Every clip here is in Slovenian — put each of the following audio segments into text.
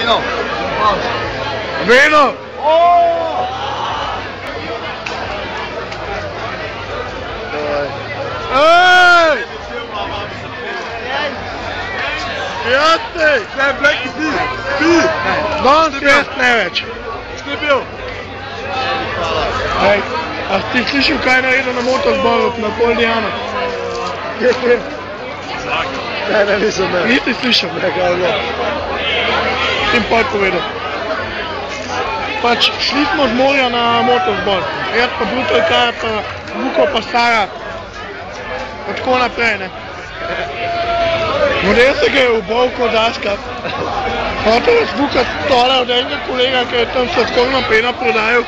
Veno! Veno! Ej! Prijatelj! Ne, Blackie, pi! Danes jaz ne več. Ste bil? Ej, a si slišal, kaj je naredil na motorzboru na Poljano? Kje? Ne, nisem ne. Nisi slišal? Ne, kaj ne. Tim pol povedal. Pač šli smo z morja na motorzbor. Jaz pa Brutalka, pa Vuko pa Sara. Pa tako naprej, ne. Model se ga je ubolko zaskat. Hotel je zbukat tole od enega kolega, ki je tam sladkorno pena prodajal.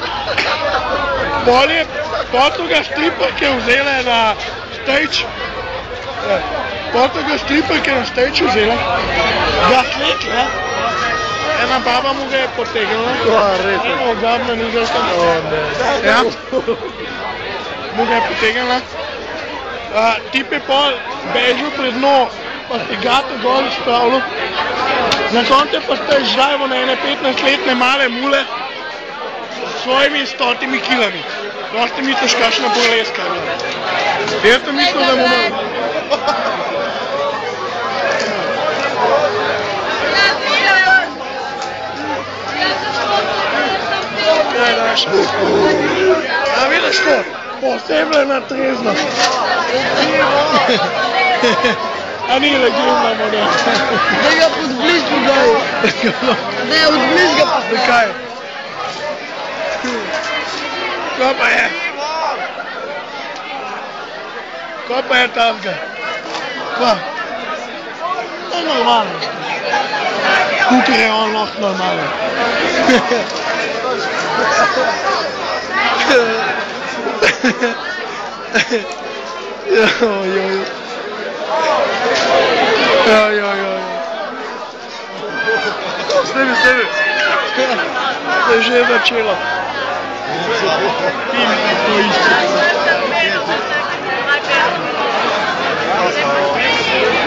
Potem ga striperke vzele na stage. Potem ga striperke na stage vzele. Ga slekle. Ena baba mu ga je potegnila. Eno ogabna nižalka. Ja. Mu ga je potegnila. Tip je pol bežil pred dno, pa si gato gol spravil. Na koncu pa ste žrajvo na ene 15-letne male mule s svojimi 100 kilami. Dosti misliš, kakšna burleska je bila. Jaz sem mislil, da bomo... Kaj je naša? A vidiš to? Posebna trezna. A ni legalna model. Da ga pod bližnju daj. Ne, od bližnjega pa. Zakaj? Ko pa je? Ko pa je tamka? Ko? To je normalno. Kukor je on lahko normalno. Stevi! To je že začelo. Ti mi to išče.